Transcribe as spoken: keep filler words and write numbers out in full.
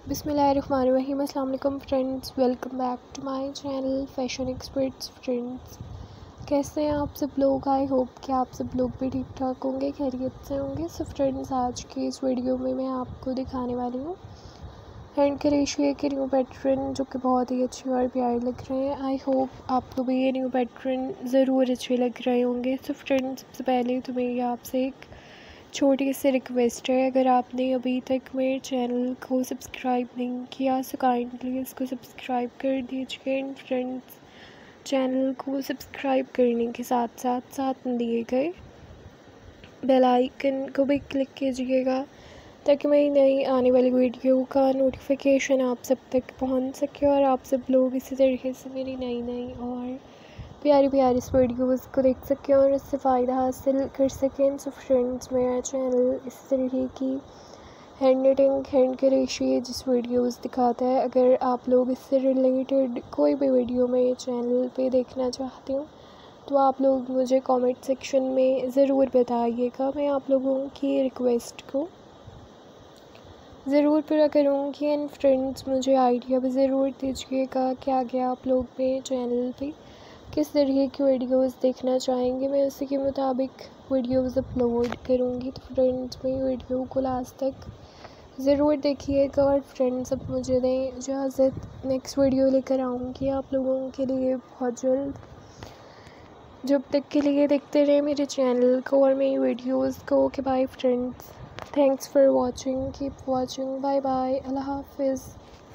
बिस्मिल्लाहिर्रहमानिर्रहीम। अस्सलाम वालेकुम friends, welcome back to my channel fashion experts. Friends, कैसे हैं आप सब लोग? आई होप कि आप सब लोग भी ठीक ठाक होंगे, खैरियत से होंगे। सो फ्रेंड्स, आज की इस वीडियो में मैं आपको दिखाने वाली हूँ हैंड क्रोशिया के न्यू पैटर्न, जो कि बहुत ही अच्छे और प्यारे लग रहे हैं। आई होप आपको भी ये न्यू पैटर्न ज़रूर अच्छे लग रहे होंगे। सो फ्रेंड्स, सबसे पहले तो मेरी आपसे एक छोटी सी रिक्वेस्ट है, अगर आपने अभी तक मेरे चैनल को सब्सक्राइब नहीं किया सो काइंडली इसको सब्सक्राइब कर दीजिए। एंड फ्रेंड्स, चैनल को सब्सक्राइब करने के साथ साथ साथ दिए गए बेल आइकन को भी क्लिक कीजिएगा, ताकि मेरी नई आने वाली वीडियो का नोटिफिकेशन आप सब तक पहुंच सके और आप सब लोग इसी तरीके से मेरी नई नई और प्यारी प्यारी इस वीडियोज़ को देख सकें और इससे फ़ायदा हासिल कर सकें। सो फ्रेंड्स, मेरा चैनल इस तरीके की हैंड निटिंग, हैंड क्रोशिया जिस वीडियोज़ दिखाता है। अगर आप लोग इससे रिलेटेड कोई भी वीडियो मेरे चैनल पे देखना चाहते हो तो आप लोग मुझे कमेंट सेक्शन में ज़रूर बताइएगा। मैं आप लोगों की रिक्वेस्ट को ज़रूर पूरा करूँगी। एंड फ्रेंड्स, मुझे आइडिया भी ज़रूर दीजिएगा कि आगे आप लोग मेरे चैनल पे किस तरीके की वीडियोस देखना चाहेंगे, मैं उसी के मुताबिक वीडियोस अपलोड करूँगी। तो फ्रेंड्स, मेरी वीडियो को लास्ट तक ज़रूर देखिएगा। और फ्रेंड्स, अब मुझे दें इजाज़त, नेक्स्ट वीडियो लेकर आऊँगी आप लोगों के लिए बहुत जल्द। जब तक के लिए देखते रहे मेरे चैनल को और मेरी वीडियोज़ को। Okay bye friends, thanks for watching, keep watching, bye bye, अल्लाह हाफिज़।